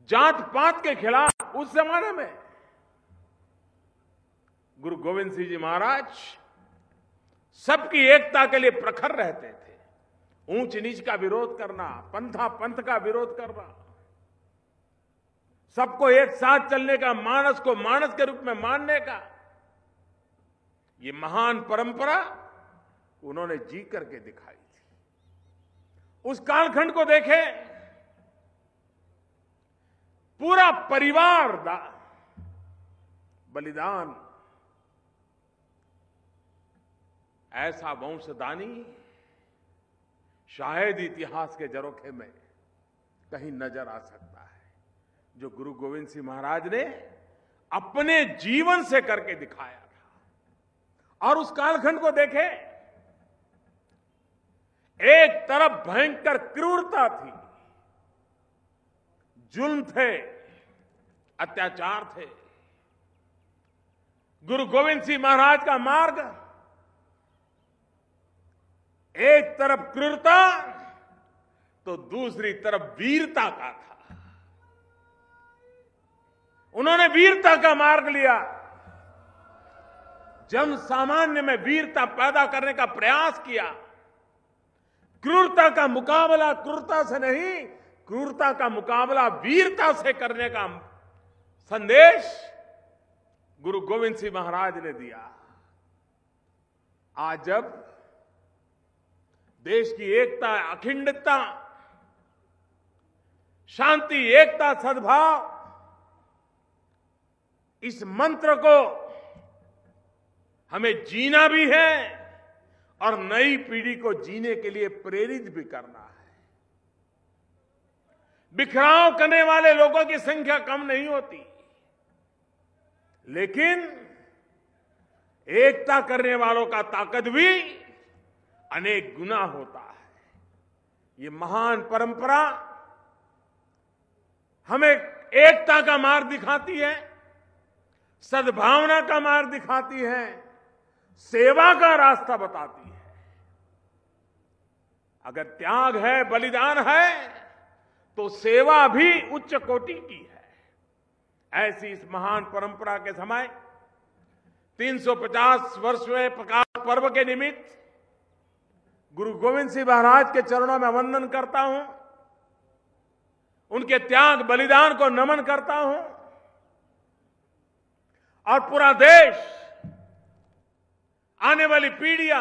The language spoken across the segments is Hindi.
जात पात के खिलाफ उस जमाने में गुरु गोविंद सिंह जी महाराज सबकी एकता के लिए प्रखर रहते थे। ऊंच नीच का विरोध करना, पंथा पंथ का विरोध करना, सबको एक साथ चलने का, मानस को मानस के रूप में मानने का, ये महान परंपरा उन्होंने जी करके दिखाई थी। उस कालखंड को देखें, पूरा परिवार बलिदान, ऐसा वंशदानी शायद इतिहास के झरोखे में कहीं नजर आ सकता है, जो गुरु गोविंद सिंह महाराज ने अपने जीवन से करके दिखाया था। और उस कालखंड को देखें, एक तरफ भयंकर क्रूरता थी, जुल्म थे, अत्याचार थे। गुरु गोविंद सिंह महाराज का मार्ग एक तरफ क्रूरता तो दूसरी तरफ वीरता का था। उन्होंने वीरता का मार्ग लिया, जन सामान्य में वीरता पैदा करने का प्रयास किया। क्रूरता का मुकाबला क्रूरता से नहीं, क्रूरता का मुकाबला वीरता से करने का संदेश गुरु गोविंद सिंह महाराज ने दिया। आज जब देश की एकता, अखंडता, शांति, एकता, सद्भाव, इस मंत्र को हमें जीना भी है और नई पीढ़ी को जीने के लिए प्रेरित भी करना है। बिखराव करने वाले लोगों की संख्या कम नहीं होती, लेकिन एकता करने वालों का ताकत भी अनेक गुना होता है। ये महान परंपरा हमें एकता का मार्ग दिखाती है, सद्भावना का मार्ग दिखाती है, सेवा का रास्ता बताती है। अगर त्याग है, बलिदान है, तो सेवा भी उच्च कोटि की है। ऐसी इस महान परंपरा के समय 350 वर्षवें प्रकाश पर्व के निमित्त गुरु गोविंद सिंह महाराज के चरणों में वंदन करता हूं, उनके त्याग बलिदान को नमन करता हूं, और पूरा देश, आने वाली पीढ़ियां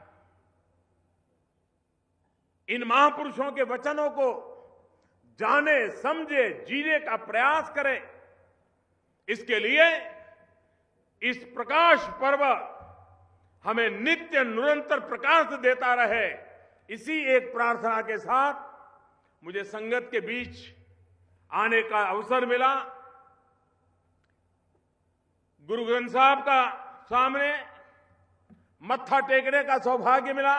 इन महापुरुषों के वचनों को जाने, समझे, जीने का प्रयास करें। इसके लिए इस प्रकाश पर्व हमें नित्य निरंतर प्रकाश देता रहे। इसी एक प्रार्थना के साथ मुझे संगत के बीच आने का अवसर मिला। गुरु ग्रंथ साहब का सामने मत्था टेकने का सौभाग्य मिला।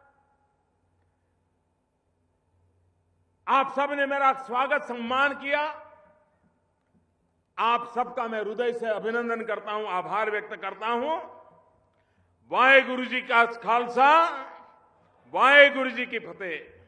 आप सबने मेरा स्वागत सम्मान किया। आप सबका मैं हृदय से अभिनंदन करता हूं, आभार व्यक्त करता हूं। वाहेगुरु जी का खालसा, वाहेगुरु जी की फतेह।